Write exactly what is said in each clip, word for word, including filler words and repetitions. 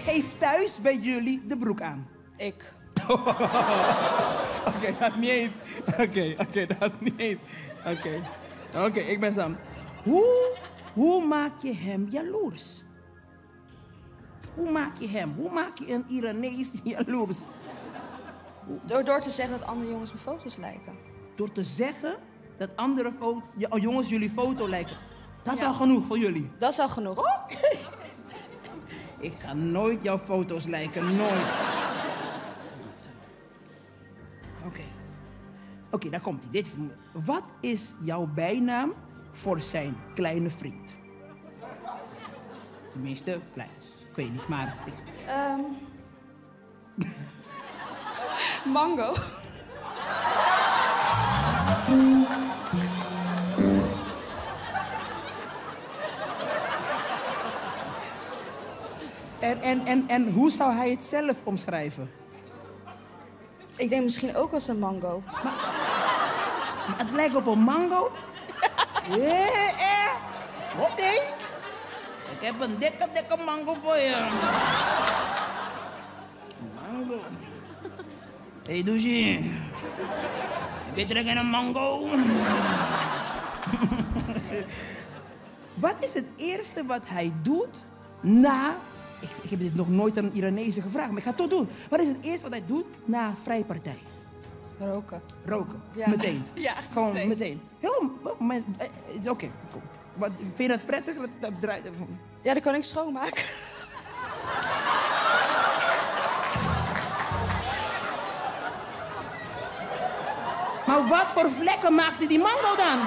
heeft thuis bij jullie de broek aan? Ik. Oké, okay, dat is niet eens. Oké, okay, oké, okay, dat is niet eens. Oké, okay. oké, okay, ik ben Sam. Hoe, hoe maak je hem jaloers? Hoe maak je hem? Hoe maak je een Iranees jaloers? Door, door te zeggen dat andere jongens mijn foto's lijken. Door te zeggen dat andere fo- jongens jullie foto lijken. Dat is Ja. al genoeg voor jullie? Dat is al genoeg. Oké. Okay. Ik ga nooit jouw foto's lijken, nooit. Oké. Okay. Oké, okay, daar komt hij. Dit is... Wat is jouw bijnaam voor zijn kleine vriend? Tenminste, klein. Ik weet niet, maar... Um... Mango. En, en, en, en hoe zou hij het zelf omschrijven? Ik denk misschien ook als een mango. Maar, maar het lijkt op een mango? Eh, eh. Oké. Okay. Ik heb een dikke, dikke mango voor je. Mango. Hé, hey, douche. Heb je trek in een mango? Wat is het eerste wat hij doet na... Ik, ik heb dit nog nooit aan een Iranese gevraagd, maar ik ga het toch doen. Wat is het eerste wat hij doet na een vrijpartij? Roken. Roken? Ja. Meteen? Ja, Gewoon meteen. meteen. Heel... Oké, okay, cool. Wat, vind je dat prettig? Dat, dat draait... Ja, dan kan ik schoonmaken. Maar wat voor vlekken maakte die mango dan?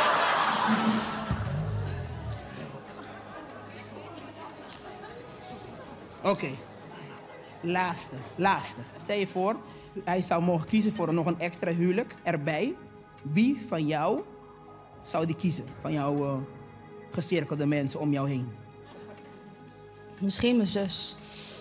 Oké. Okay. Laatste, laatste. Stel je voor, hij zou mogen kiezen voor nog een extra huwelijk erbij. Wie van jou zou die kiezen? Van jouw uh, gecirkelde mensen om jou heen? Misschien mijn zus.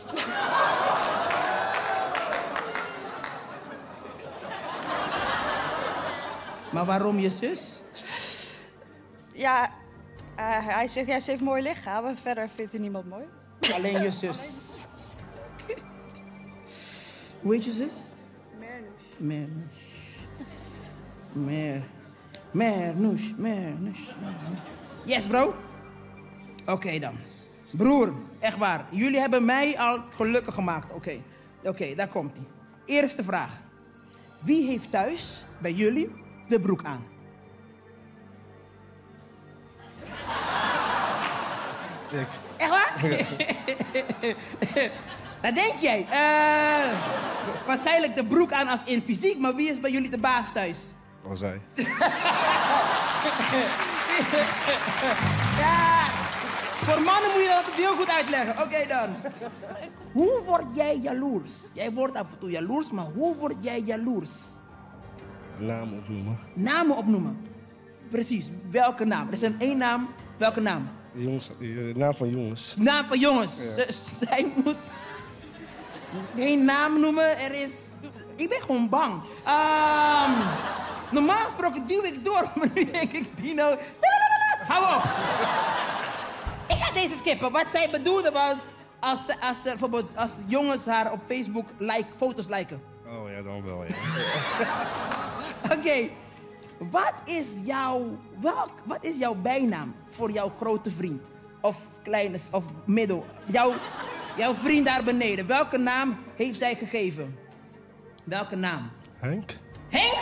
Maar waarom je zus? Ja, uh, hij zegt, ja, ze heeft mooi lichaam, maar verder vindt hij niemand mooi. Alleen je zus. Hoe heet je zus? Mernouche. Mernouche. Mer... Mernouche, Mernouche. Yes, bro. Oké okay, dan. Broer, echt waar. Jullie hebben mij al gelukkig gemaakt. Oké, okay. oké, okay, daar komt ie. Eerste vraag. Wie heeft thuis bij jullie de broek aan? Ik. Echt waar? Dat denk jij. Uh, waarschijnlijk de broek aan als in fysiek, maar wie is bij jullie de baas thuis? Al zij. Ja, voor mannen moet je dat altijd heel goed uitleggen. Oké okay, dan. Hoe word jij jaloers? Jij wordt af en toe jaloers, maar hoe word jij jaloers? Namen opnoemen. Namen opnoemen. Precies, welke naam? Er is een één naam, welke naam? De jongens, de naam van jongens. Naam van jongens. Ja. Z- zij moet geen naam noemen, er is... Ik ben gewoon bang. Um, normaal gesproken duw ik door, maar nu denk ik, Dino... Hou op! Ik ga deze skippen. Wat zij bedoelde was, als, als, bijvoorbeeld, als jongens haar op Facebook like, foto's liken. Oh ja, dan wel, ja. Oké. Okay. Wat is jouw... Welk, wat is jouw bijnaam voor jouw grote vriend? Of kleine, of middel? Jouw, jouw vriend daar beneden. Welke naam heeft zij gegeven? Welke naam? Henk? Henk?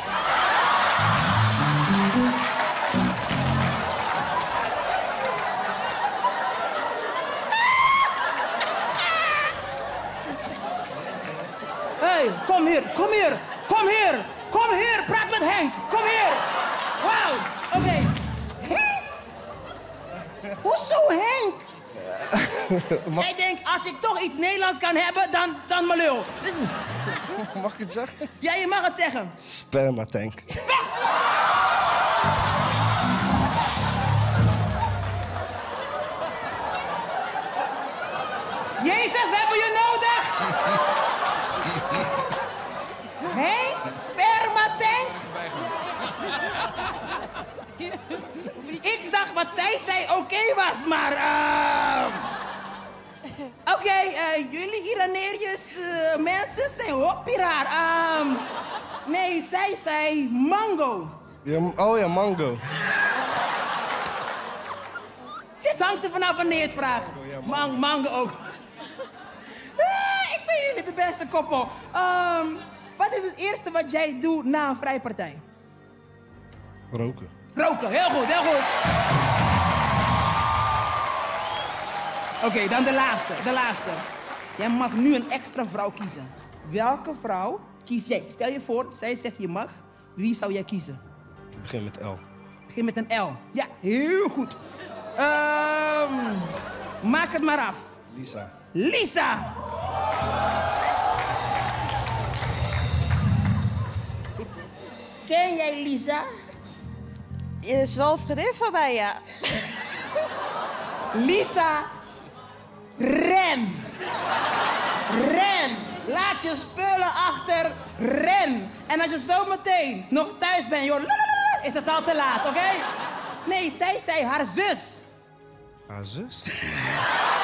Hey, kom hier, kom hier, kom hier, kom hier, praat met Henk, kom hier. Wauw, oké. Okay. Henk? Hoezo Henk? Mag... Jij denkt, als ik toch iets Nederlands kan hebben, dan, dan mijn lul. Is... Mag ik het zeggen? Ja, je mag het zeggen. Spermatank. Jezus, we hebben je nodig! Henk, spermatank? Ik dacht wat zij zei oké okay was, maar... Uh... Oké, Oké, uh, jullie Iraneërs uh, mensen zijn ook piraat. Um, nee, zij zei mango. Ja, oh ja, mango. Dit hangt er vanaf wanneer je het vraagt. Oh, ja, mango. Man, mango ook. Ah, ik vind jullie de beste koppel. Um, wat is het eerste wat jij doet na een vrijpartij? Roken. Roken, heel goed, heel goed. Oké, okay, dan de laatste, de laatste. Jij mag nu een extra vrouw kiezen. Welke vrouw kies jij? Stel je voor, zij zegt je mag. Wie zou jij kiezen? Ik begin met L. Begin met een L. Ja, heel goed. Um, maak het maar af. Lisa. Lisa! Ken jij Lisa? Je is wel een vriendin van mij, ja. Lisa, ren! Ren! Laat je spullen achter, ren! En als je zo meteen nog thuis bent, joh, is het al te laat, oké? Okay? Nee, zij zei haar zus. Haar zus?